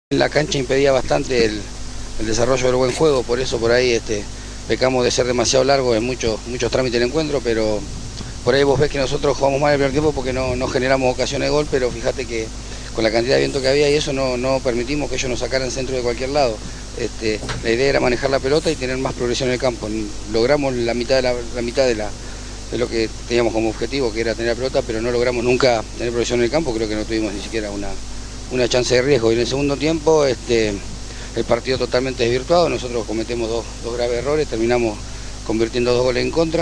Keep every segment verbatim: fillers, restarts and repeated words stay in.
La cancha impedía bastante el, el desarrollo del buen juego, por eso por ahí este, pecamos de ser demasiado largos en muchos, muchos trámites del encuentro, pero por ahí vos ves que nosotros jugamos mal el primer tiempo porque no, no generamos ocasiones de gol, pero fíjate que con la cantidad de viento que había y eso no, no permitimos que ellos nos sacaran centro de cualquier lado. Este, la idea era manejar la pelota y tener más progresión en el campo. Logramos la mitad de, la, la mitad de, la, de lo que teníamos como objetivo, que era tener la pelota, pero no logramos nunca tener progresión en el campo, creo que no tuvimos ni siquiera una... una chance de riesgo. Y en el segundo tiempo este, el partido totalmente desvirtuado, nosotros cometemos dos, dos graves errores, terminamos convirtiendo dos goles en contra.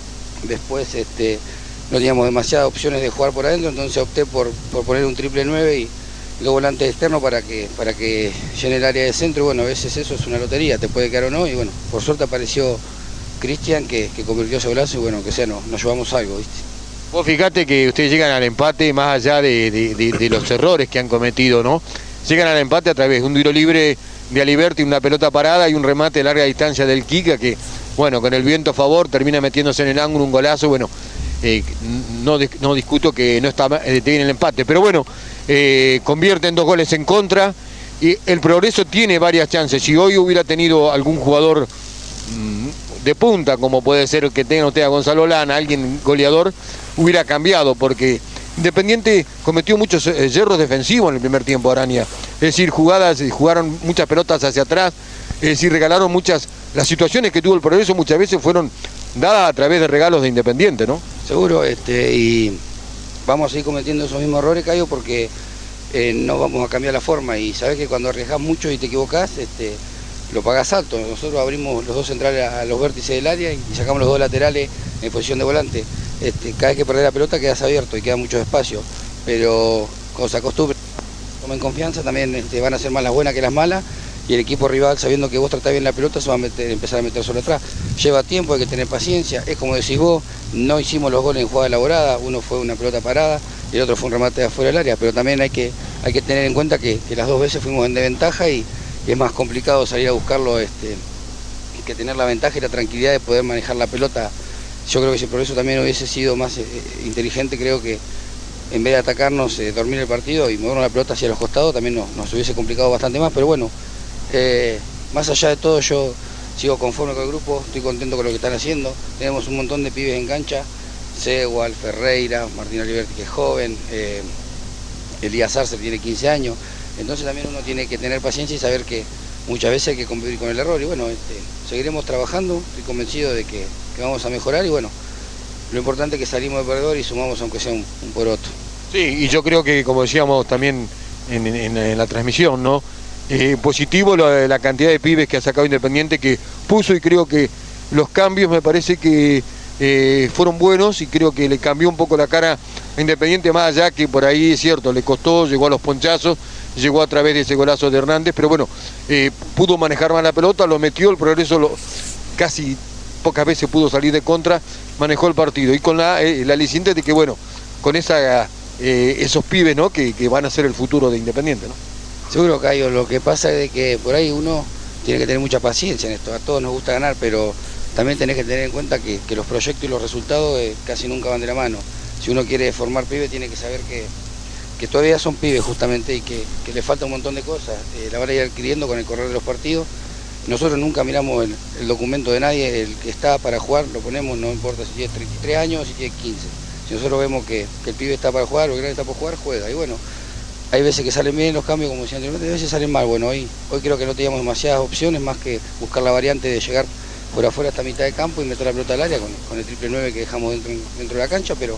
Después este, no teníamos demasiadas opciones de jugar por adentro, entonces opté por, por poner un triple nueve y, y dos volantes externos para que, para que llene el área de centro. Y bueno, a veces eso es una lotería, te puede quedar o no, y bueno, por suerte apareció Cristian que, que convirtió ese golazo y bueno, que sea, no, nos llevamos algo, ¿viste? Vos fijate que ustedes llegan al empate más allá de, de, de, de los errores que han cometido, ¿no? Llegan al empate a través de un tiro libre de Aliberti, una pelota parada y un remate de larga distancia del Kika que, bueno, con el viento a favor termina metiéndose en el ángulo un golazo. Bueno, eh, no, no discuto que no está eh, bien el empate, pero bueno, eh, convierten dos goles en contra y el Progreso tiene varias chances. Si hoy hubiera tenido algún jugador mmm, de punta, como puede ser que tenga usted a Gonzalo Lana, alguien goleador, hubiera cambiado, porque Independiente cometió muchos yerros defensivos en el primer tiempo, Araña. Es decir, jugadas, jugaron muchas pelotas hacia atrás, es decir, regalaron muchas, las situaciones que tuvo el Progreso muchas veces fueron dadas a través de regalos de Independiente, ¿no? Seguro, este, y vamos a seguir cometiendo esos mismos errores, Cayo, porque eh, no vamos a cambiar la forma, y sabés que cuando arriesgás mucho y te equivocás, este, lo pagás alto. Nosotros abrimos los dos centrales a los vértices del área y sacamos los dos laterales en posición de volante. Este, cada vez que perdés la pelota quedas abierto y queda mucho espacio, pero cuando se acostumbren, tomen confianza, también este, van a ser más las buenas que las malas, y el equipo rival, sabiendo que vos tratás bien la pelota, se va a meter, empezar a meter solo atrás. Lleva tiempo, hay que tener paciencia, es como decís vos, no hicimos los goles en jugada elaborada, uno fue una pelota parada y el otro fue un remate de afuera del área, pero también hay que, hay que tener en cuenta que, que las dos veces fuimos en desventaja y es más complicado salir a buscarlo este, que tener la ventaja y la tranquilidad de poder manejar la pelota. Yo creo que si el Progreso también hubiese sido más eh, inteligente, creo que en vez de atacarnos, eh, dormir el partido y movernos la pelota hacia los costados, también nos, nos hubiese complicado bastante más, pero bueno, eh, más allá de todo yo sigo conforme con el grupo, estoy contento con lo que están haciendo, tenemos un montón de pibes en cancha, Segual, Ferreira, Martín Aliberti que es joven, eh, Elías Arce tiene quince años, entonces también uno tiene que tener paciencia y saber que muchas veces hay que convivir con el error y bueno, este, seguiremos trabajando, estoy convencido de que, que vamos a mejorar y bueno, lo importante es que salimos de perdedor y sumamos aunque sea un, un poroto. Sí, y yo creo que como decíamos también en, en, en la transmisión, ¿no? Eh, positivo la, la cantidad de pibes que ha sacado Independiente, que puso, y creo que los cambios me parece que eh, fueron buenos y creo que le cambió un poco la cara a Independiente, más allá que por ahí es cierto, le costó, llegó a los ponchazos, llegó a través de ese golazo de Hernández, pero bueno, eh, pudo manejar más la pelota, lo metió, el Progreso lo, casi pocas veces pudo salir de contra, manejó el partido y con la, eh, la aliciente de que bueno, con esa, eh, esos pibes, ¿no? que, que van a ser el futuro de Independiente, ¿no? Seguro, Cayo, lo que pasa es de que por ahí uno tiene que tener mucha paciencia en esto, a todos nos gusta ganar, pero también tenés que tener en cuenta que, que los proyectos y los resultados eh, casi nunca van de la mano. Si uno quiere formar pibes tiene que saber que que todavía son pibes justamente y que, que le falta un montón de cosas, eh, la van a ir adquiriendo con el correr de los partidos. Nosotros nunca miramos el, el documento de nadie, el que está para jugar lo ponemos, no importa si tiene treinta y tres años o si tiene quince. Si nosotros vemos que, que el pibe está para jugar o el grande está para jugar, juega. Y bueno, hay veces que salen bien los cambios, como decía anteriormente, y a veces salen mal. Bueno, hoy, hoy creo que no teníamos demasiadas opciones más que buscar la variante de llegar por afuera hasta mitad de campo y meter la pelota al área con, con el triple nueve que dejamos dentro, dentro de la cancha, pero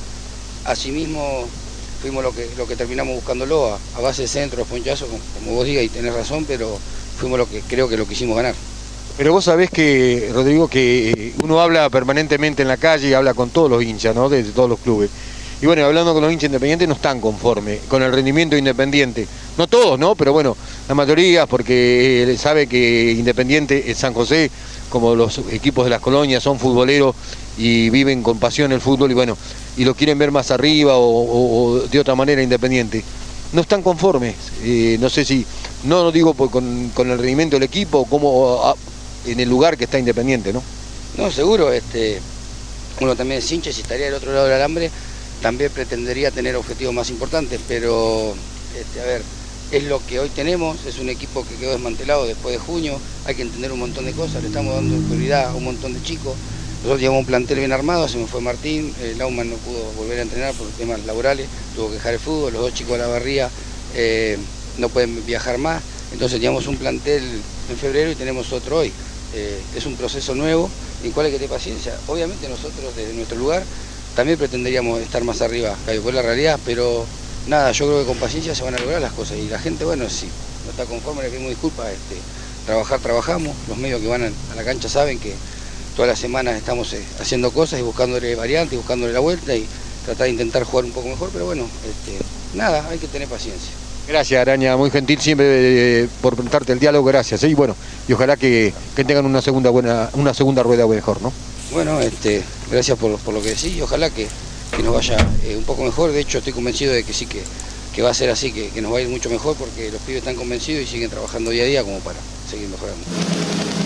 asimismo fuimos lo que, lo que terminamos buscándolo a, a base de centros, ponchazos, como, como vos digas, y tenés razón, pero fuimos lo que creo que lo quisimos ganar. Pero vos sabés que, Rodrigo, que uno habla permanentemente en la calle y habla con todos los hinchas, ¿no? De, de todos los clubes. Y bueno, hablando con los hinchas independientes no están conformes con el rendimiento de Independiente. No todos, ¿no? Pero bueno, la mayoría, porque sabe que Independiente, San José, como los equipos de las colonias, son futboleros y viven con pasión el fútbol y bueno, y lo quieren ver más arriba o, o, o de otra manera Independiente. No están conformes, eh, no sé si, no lo digo por, con, con el rendimiento del equipo o como a, en el lugar que está Independiente, ¿no? No, seguro, este, uno también es hincha, si estaría del otro lado del alambre, también pretendería tener objetivos más importantes, pero, este, a ver, es lo que hoy tenemos, es un equipo que quedó desmantelado después de junio, hay que entender un montón de cosas, le estamos dando prioridad a un montón de chicos. Nosotros llevamos un plantel bien armado, se me fue Martín, eh, Lauman no pudo volver a entrenar por temas laborales, tuvo que dejar el fútbol, los dos chicos de la barría eh, no pueden viajar más, entonces teníamos un plantel en febrero y tenemos otro hoy. Eh, es un proceso nuevo en el cual hay que tener paciencia. Obviamente nosotros desde nuestro lugar también pretenderíamos estar más arriba, Cayo, por la realidad, pero nada, yo creo que con paciencia se van a lograr las cosas y la gente, bueno, si no está conforme, le pedimos disculpas, este, trabajar, trabajamos, los medios que van a la cancha saben que todas las semanas estamos eh, haciendo cosas y buscándole variantes, buscándole la vuelta y tratar de intentar jugar un poco mejor, pero bueno, este, nada, hay que tener paciencia. Gracias, Araña, muy gentil siempre eh, por preguntarte el diálogo, gracias. ¿eh? Y bueno, y ojalá que, que tengan una segunda buena, una segunda rueda mejor, ¿no? Bueno, este, gracias por, por lo que decís y ojalá que, que nos vaya eh, un poco mejor. De hecho, estoy convencido de que sí, que, que va a ser así, que, que nos va a ir mucho mejor porque los pibes están convencidos y siguen trabajando día a día como para seguir mejorando.